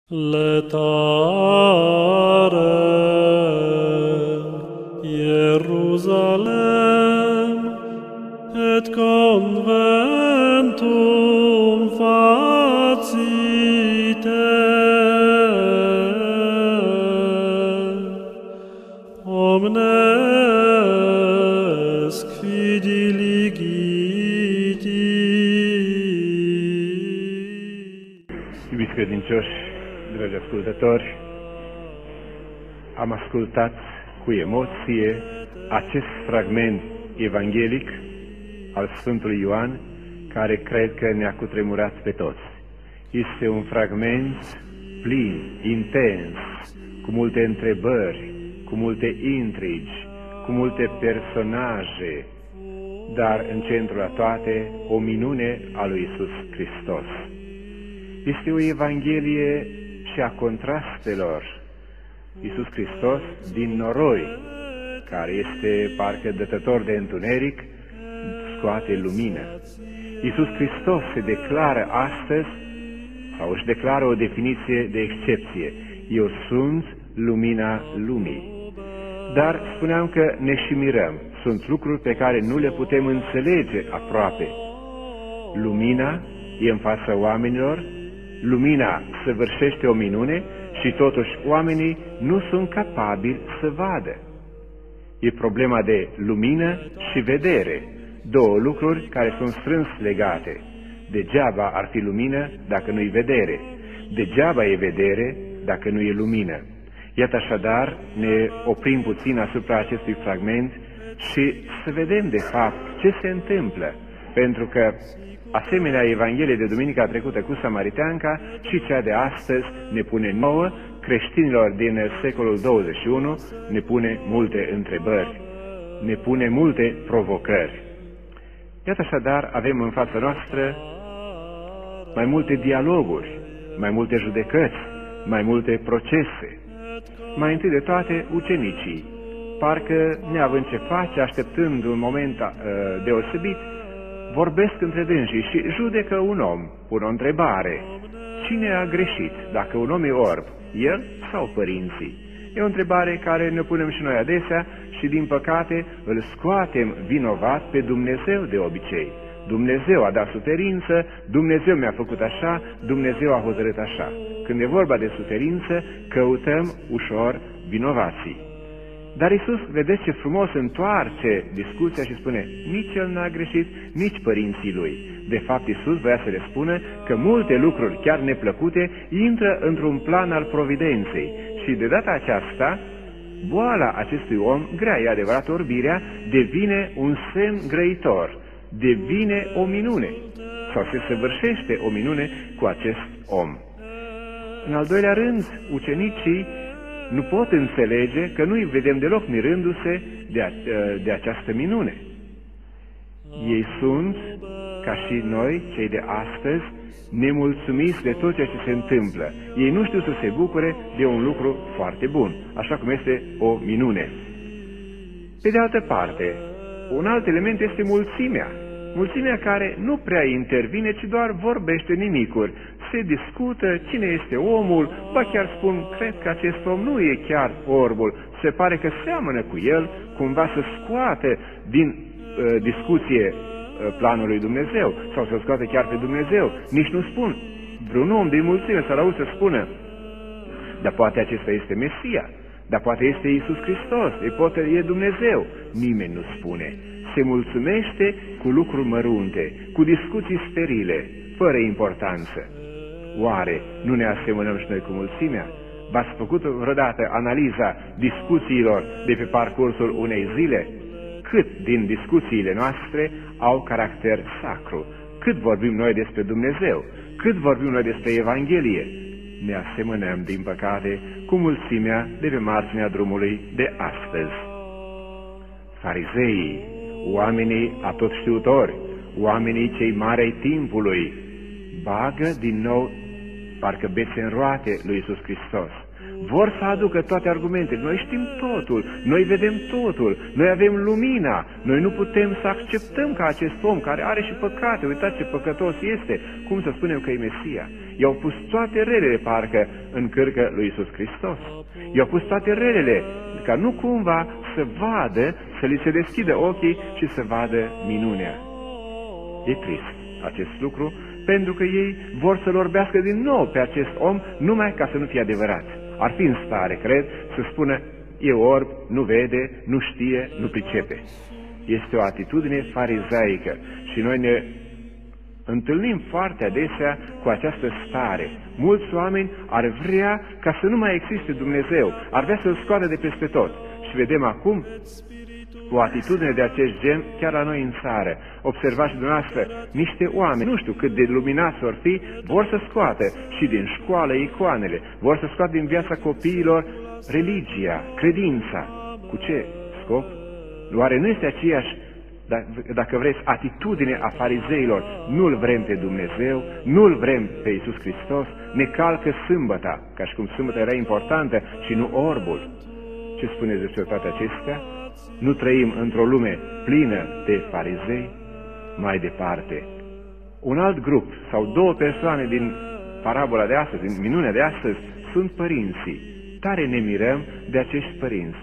Letare, Jerusalem, et conventum facite, omnes qui diligiti. Iubiți credincioși, dragi ascultători, am ascultat cu emoție acest fragment evanghelic al Sfântului Ioan, care cred că ne-a cutremurat pe toți. Este un fragment plin, intens, cu multe întrebări, cu multe intrigi, cu multe personaje, dar în centrul a toate o minune a lui Iisus Hristos. Este o evanghelie și a contrastelor. Iisus Hristos din noroi, care este parcă dătător de întuneric, scoate lumină. Iisus Hristos se declară astăzi, sau își declară o definiție de excepție: eu sunt lumina lumii. Dar spuneam că ne și mirăm. Sunt lucruri pe care nu le putem înțelege aproape. Lumina e în fața oamenilor, lumina săvârșește o minune și totuși oamenii nu sunt capabili să vadă. E problema de lumină și vedere, două lucruri care sunt strâns legate. Degeaba ar fi lumină dacă nu-i vedere, degeaba e vedere dacă nu e lumină. Iată așadar, ne oprim puțin asupra acestui fragment și să vedem de fapt ce se întâmplă, pentru că asemenea Evanghelie de duminica trecută cu Samariteanca și cea de astăzi ne pune nouă, creștinilor din secolul 21, ne pune multe întrebări, ne pune multe provocări. Iată așadar, avem în fața noastră mai multe dialoguri, mai multe judecăți, mai multe procese. Mai întâi de toate, ucenicii, parcă neavând ce face, așteptând un moment deosebit, vorbesc între dânsii și judecă un om, pun o întrebare: cine a greșit, dacă un om e orb, el sau părinții? E o întrebare care ne punem și noi adesea și din păcate îl scoatem vinovat pe Dumnezeu de obicei. Dumnezeu a dat suferință, Dumnezeu mi-a făcut așa, Dumnezeu a hotărât așa. Când e vorba de suferință, căutăm ușor vinovații. Dar Iisus, vedeți ce frumos întoarce discuția și spune: nici el n-a greșit, nici părinții lui. De fapt, Iisus voia să le spună că multe lucruri, chiar neplăcute, intră într-un plan al providenței. Și de data aceasta, boala acestui om, grea, e adevărat, orbirea, devine un semn grăitor, devine o minune, sau se săvârșește o minune cu acest om. În al doilea rând, ucenicii nu pot înțelege că nu-i vedem deloc mirându-se de această minune. Ei sunt, ca și noi, cei de astăzi, nemulțumiți de tot ceea ce se întâmplă. Ei nu știu să se bucure de un lucru foarte bun, așa cum este o minune. Pe de altă parte, un alt element este mulțimea. Mulțimea care nu prea intervine, ci doar vorbește nimicuri. Se discută cine este omul, ba chiar spun: cred că acest om nu e chiar orbul, se pare că seamănă cu el, cumva să scoate din discuție planul lui Dumnezeu, sau să scoate chiar pe Dumnezeu. Nici nu spun. Vreun om din mulțime să-l auzi să spună: dar poate acesta este Mesia, dar poate este Iisus Hristos, poate e Dumnezeu. Nimeni nu spune. Se mulțumește cu lucruri mărunte, cu discuții sterile, fără importanță. Oare nu ne asemănăm și noi cu mulțimea? V-ați făcut vreodată analiza discuțiilor de pe parcursul unei zile? Cât din discuțiile noastre au caracter sacru? Cât vorbim noi despre Dumnezeu? Cât vorbim noi despre Evanghelie? Ne asemănăm, din păcate, cu mulțimea de pe marginea drumului de astăzi. Farizeii, oamenii atotștiutori, oamenii cei mari ai timpului, bagă din nou parcă bețe în roate lui Iisus Hristos. Vor să aducă toate argumentele. Noi știm totul, noi vedem totul, noi avem lumina, noi nu putem să acceptăm ca acest om care are și păcate, uitați ce păcătos este, cum să spunem că e Mesia? i-au pus toate relele parcă în cârcă lui Iisus Hristos. I-au pus toate relele ca nu cumva să vadă, să li se deschidă ochii și să vadă minunea. E trist acest lucru, pentru că ei vor să-l orbească din nou pe acest om numai ca să nu fie adevărat. Ar fi în stare, cred, să spună, e orb, nu vede, nu știe, nu pricepe. Este o atitudine farizaică și noi ne întâlnim foarte adesea cu această stare. Mulți oameni ar vrea ca să nu mai existe Dumnezeu, ar vrea să-L scoată de peste tot. Și vedem acum o atitudine de acest gen chiar la noi în țară. Observați dumneavoastră, niște oameni, nu știu cât de luminați or fi, vor să scoată și din școală icoanele, vor să scoată din viața copiilor religia, credința. Cu ce scop? Oare nu este aceeași, dacă vreți, atitudine a farizeilor? Nu-L vrem pe Dumnezeu, nu-L vrem pe Iisus Hristos, ne calcă sâmbăta, ca și cum sâmbăta era importantă și nu orbul. Ce spuneți despre toate acestea? Nu trăim într-o lume plină de farizei? Mai departe, un alt grup sau două persoane din parabola de astăzi, din minunea de astăzi, sunt părinții. Tare ne mirăm de acești părinți.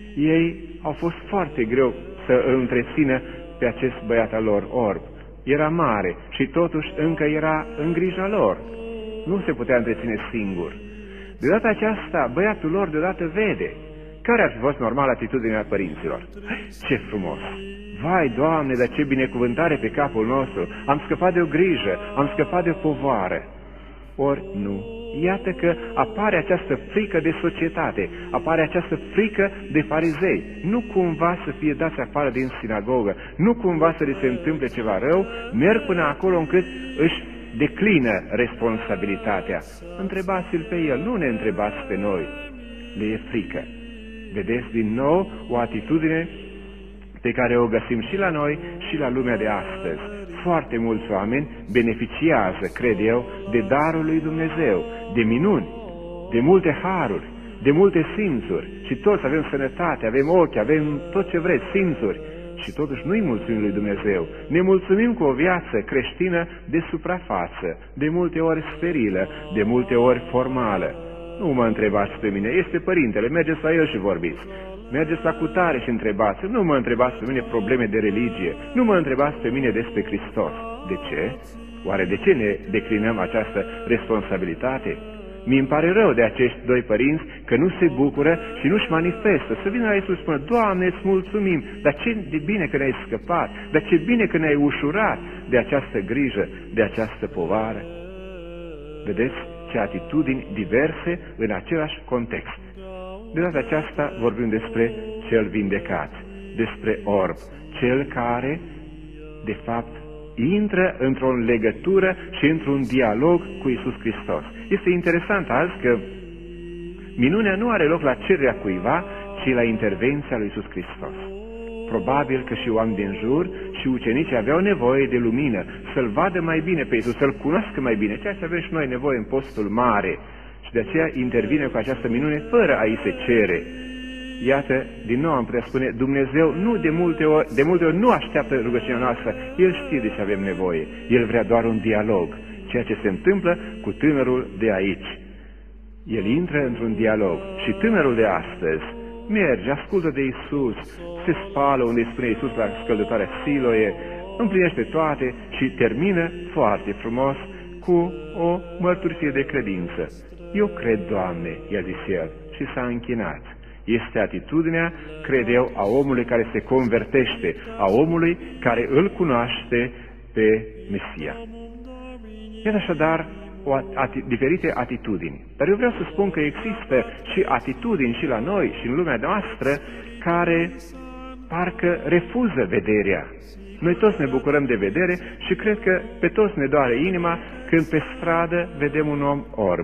Ei au fost foarte greu să îl întrețină pe acest băiat al lor orb. Era mare și totuși încă era în grija lor. Nu se putea întreține singur. De data aceasta, băiatul lor deodată vede. Care ar fi fost normal atitudinea părinților? Ce frumos! Vai, Doamne, dar ce binecuvântare pe capul nostru! Am scăpat de o grijă, am scăpat de o povară. Ori nu. Iată că apare această frică de societate, apare această frică de farizei. Nu cumva să fie dați afară din sinagogă, nu cumva să li se întâmple ceva rău, merg până acolo încât își declină responsabilitatea. Întrebați-l pe el, nu ne întrebați pe noi. Le e frică. Vedeți din nou o atitudine pe care o găsim și la noi și la lumea de astăzi. Foarte mulți oameni beneficiază, cred eu, de darul lui Dumnezeu, de minuni, de multe haruri, de multe simțuri. Și toți avem sănătate, avem ochi, avem tot ce vreți, simțuri. Și totuși nu-i mulțumim lui Dumnezeu. Ne mulțumim cu o viață creștină de suprafață, de multe ori sterilă, de multe ori formală. Nu mă întrebați pe mine, este părintele, mergeți la el și vorbiți. Mergeți la cutare și întrebați. Nu mă întrebați pe mine probleme de religie, nu mă întrebați pe mine despre Hristos. De ce? Oare de ce ne declinăm această responsabilitate? Mi-mi pare rău de acești doi părinți că nu se bucură și nu-și manifestă. Să vină la Iisus și spună, Doamne, îți mulțumim, dar ce de bine că ne-ai scăpat, dar ce bine că ne-ai ușurat de această grijă, de această povară. Vedeți ce atitudini diverse în același context. De data aceasta vorbim despre cel vindecat, despre orb, cel care, de fapt, intră într-o legătură și într-un dialog cu Iisus Hristos. Este interesant azi că minunea nu are loc la cererea cuiva, ci la intervenția lui Iisus Hristos. Probabil că și oameni din jur și ucenicii aveau nevoie de lumină, să-L vadă mai bine pe Iisus, să-L cunoască mai bine, ceea ce avem și noi nevoie în postul mare. Și de aceea intervine cu această minune fără a-i se cere. Iată, din nou am putea spune, Dumnezeu nu de multe ori nu așteaptă rugăciunea noastră, El știe de ce avem nevoie, El vrea doar un dialog, ceea ce se întâmplă cu tânărul de aici. El intră într-un dialog și tânărul de astăzi merge, ascultă de Iisus, se spală unde îi spune Iisus la scăldătoarea Siloe, împlinește toate și termină foarte frumos cu o mărturisire de credință. Eu cred, Doamne, i-a zis el și s-a închinat. Este atitudinea, cred eu, a omului care se convertește, a omului care îl cunoaște pe Mesia. Iată așadar diferite atitudini. Dar eu vreau să spun că există și atitudini și la noi și în lumea noastră care parcă refuză vederea. Noi toți ne bucurăm de vedere și cred că pe toți ne doare inima când pe stradă vedem un om orb.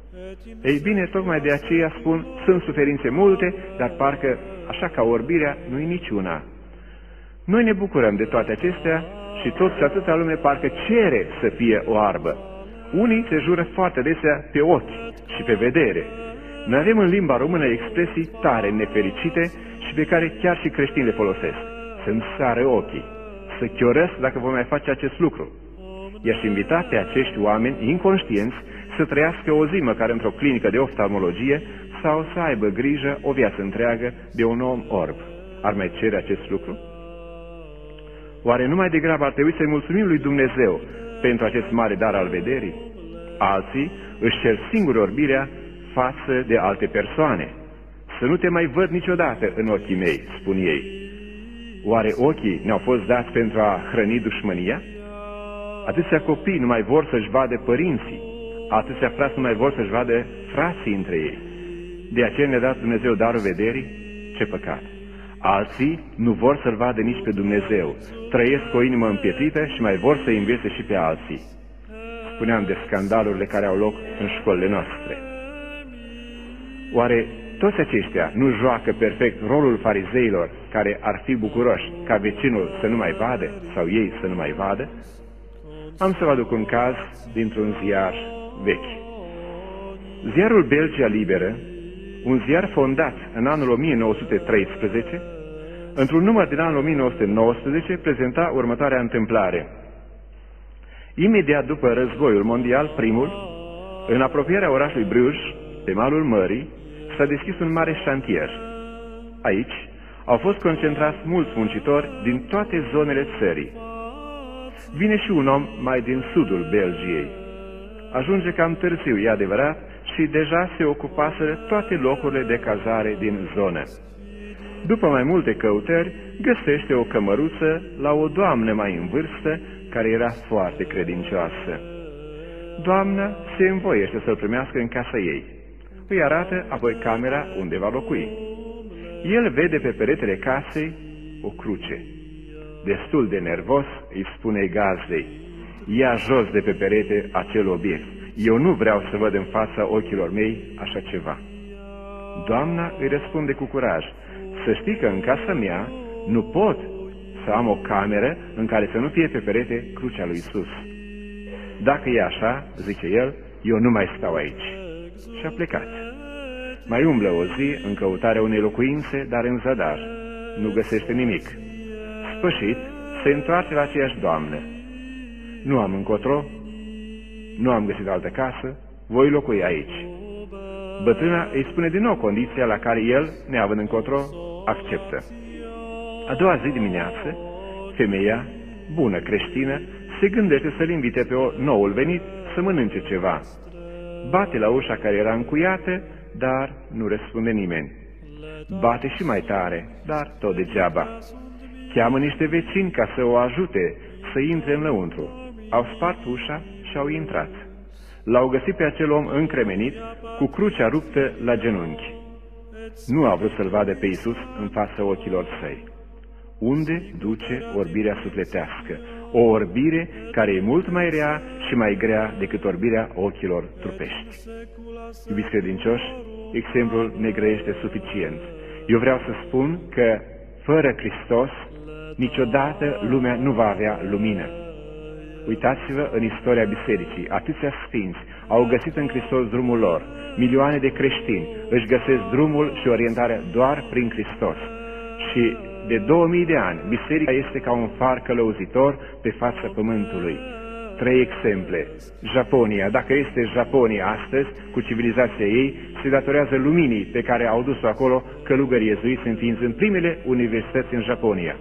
Ei bine, tocmai de aceea spun, sunt suferințe multe, dar parcă, așa ca orbirea, nu-i niciuna. Noi ne bucurăm de toate acestea și tot și atâta lume parcă cere să fie oarbă. Unii se jură foarte desea pe ochi și pe vedere. Noi avem în limba română expresii tare nefericite și pe care chiar și creștinii le folosesc. Să-mi sară ochii, să chiorăsc dacă vom mai face acest lucru. I-aș invita pe acești oameni inconștienți să trăiască o zi măcar într-o clinică de oftalmologie sau să aibă grijă o viață întreagă de un om orb. Ar mai cere acest lucru? Oare nu mai degrabă ar trebui să-i mulțumim lui Dumnezeu pentru acest mare dar al vederii? Alții își cer singuri orbirea față de alte persoane. Să nu te mai văd niciodată în ochii mei, spun ei. Oare ochii ne-au fost dați pentru a hrăni dușmânia? Atâția copii nu mai vor să-și vadă părinții, atâția frați nu mai vor să-și vadă frații între ei. De aceea ne-a dat Dumnezeu darul vederii? Ce păcat! Alții nu vor să-L vadă nici pe Dumnezeu, trăiesc cu o inimă împietrită și mai vor să învețe și pe alții. Spuneam de scandalurile care au loc în școlile noastre. Oare toți aceștia nu joacă perfect rolul farizeilor care ar fi bucuroși ca vecinul să nu mai vadă sau ei să nu mai vadă? Am să vă aduc un caz dintr-un ziar vechi. Ziarul Belgia Liberă, un ziar fondat în anul 1913, într-un număr din anul 1919, prezenta următoarea întâmplare. Imediat după războiul mondial, primul, în apropierea orașului Bruges, pe malul mării, s-a deschis un mare șantier. Aici au fost concentrați mulți muncitori din toate zonele țării. Vine și un om mai din sudul Belgiei. Ajunge cam târziu, e adevărat, și deja se ocupaseră toate locurile de cazare din zonă. După mai multe căutări, găsește o cămăruță la o doamnă mai în vârstă, care era foarte credincioasă. Doamna se învoiește să-l primească în casa ei. Îi arată apoi camera unde va locui. El vede pe peretele casei o cruce. Destul de nervos, îi spune gazdei: ia jos de pe perete acel obiect. Eu nu vreau să văd în fața ochilor mei așa ceva. Doamna îi răspunde cu curaj: să știi că în casa mea nu pot să am o cameră în care să nu fie pe perete crucea lui Iisus. Dacă e așa, zice el, eu nu mai stau aici. Și a plecat. Mai umblă o zi în căutarea unei locuințe, dar în zadar. Nu găsește nimic. Spășit, se întoarce la aceeași doamnă. Nu am încotro, nu am găsit altă casă, voi locui aici. Bătrâna îi spune din nou condiția la care el, neavând încotro, acceptă. A doua zi dimineață, femeia, bună creștină, se gândește să-l invite pe noul venit să mănânce ceva. Bate la ușa care era încuiată, dar nu răspunde nimeni. Bate și mai tare, dar tot degeaba. Cheamă niște vecini ca să o ajute să intre înăuntru. Au spart ușa și au intrat. L-au găsit pe acel om încremenit, cu crucea ruptă la genunchi. Nu a vrut să-l vadă pe Iisus în fața ochilor săi. Unde duce orbirea sufletească? O orbire care e mult mai rea și mai grea decât orbirea ochilor trupești. Iubiți credincioși, exemplul ne grăiește suficient. Eu vreau să spun că fără Hristos niciodată lumea nu va avea lumină. Uitați-vă în istoria bisericii, atâția sfinți au găsit în Hristos drumul lor. Milioane de creștini își găsesc drumul și orientarea doar prin Hristos. Și de 2000 de ani, biserica este ca un far călăuzitor pe fața pământului. 3 exemple. Japonia, dacă este Japonia astăzi, cu civilizația ei, se datorează luminii pe care au dus-o acolo călugării iezuiți, înființând primele universități în Japonia.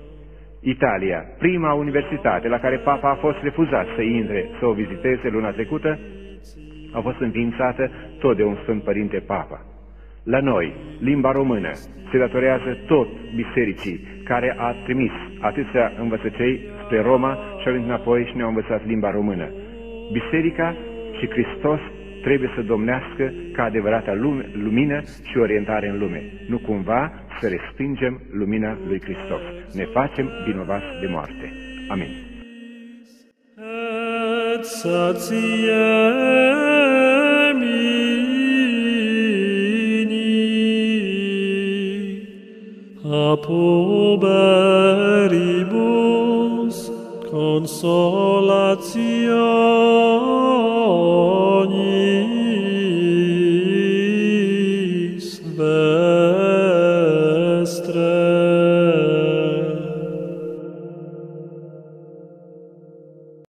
Italia, prima universitate la care papa a fost refuzat să intre, să o viziteze luna trecută, a fost înființată tot de un Sfânt Părinte Papa. La noi, limba română se datorează tot bisericii, care a trimis atâția învățăcei spre Roma și au venit înapoi și ne-au învățat limba română. Biserica și Hristos trebuie să domnească ca adevărata lumină și orientare în lume. Nu cumva să respingem lumina lui Hristos. Ne facem vinovați de moarte. Amin. Et satiem a poberibus consolatione